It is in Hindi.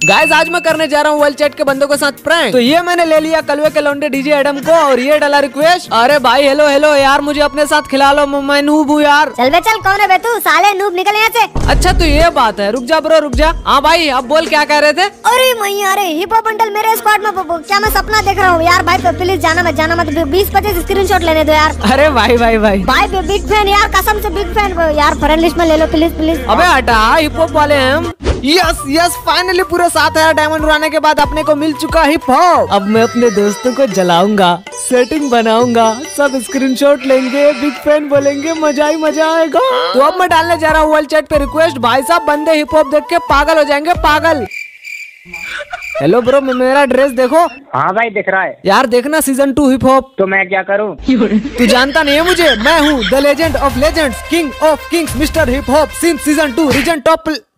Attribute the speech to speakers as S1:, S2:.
S1: गाइस आज मैं करने जा रहा हूँ वर्ल्ड चैट के बंदों के साथ प्रैंक। तो ये मैंने ले लिया कलवे के लौंडे डीजे एडम को और ये डाला रिक्वेस्ट। अरे भाई हेलो हेलो यार, मुझे अपने साथ खिला लो, मैं नूब हूँ यार।
S2: चल बे चल, कौन है बे तू? साले नूब, निकल यहाँ से।
S1: अच्छा तो ये बात है, रुक जा ब्रो रुक जा। हाँ भाई अब बोल, क्या कह रहे थे?
S2: अरे मैं अरे हिप हॉप बंडल मेरे स्क्वाड में, क्या मैं सपना देख रहा हूँ यार। भाई प्लीज जाना मत 20-25 स्क्रीनशॉट लेने दो यार।
S1: अरे भाई
S2: बिग फैन यार, कसम से बिग फैन यार। फ्रेंड लिस्ट में ले लो प्लीज।
S1: अबे हटा, हिप हॉप वाले हैं हम। यस फाइनली पूरे 7,000 डायमंड उड़ाने के बाद अपने को मिल चुका हिप हॉप। अब मैं अपने दोस्तों को जलाऊंगा, सेटिंग बनाऊंगा, सब स्क्रीनशॉट लेंगे, बिग फैन बोलेंगे, मजा ही मजा आएगा। तो अब मैं डालने जा रहा हूँ वर्ल्ड चैट पे रिक्वेस्ट। भाई साहब बंदे हिप हॉप देख के पागल हो जाएंगे, पागल। हेलो ब्रो, मेरा ड्रेस देखो।
S3: हाँ भाई दिख रहा है
S1: यार देखना सीजन 2 हिप हॉप।
S3: तो मैं क्या करूँ?
S1: तू जानता नहीं है मुझे, मैं हूँ the legend of legends, king of kings, mister hip hop since season 2 region top.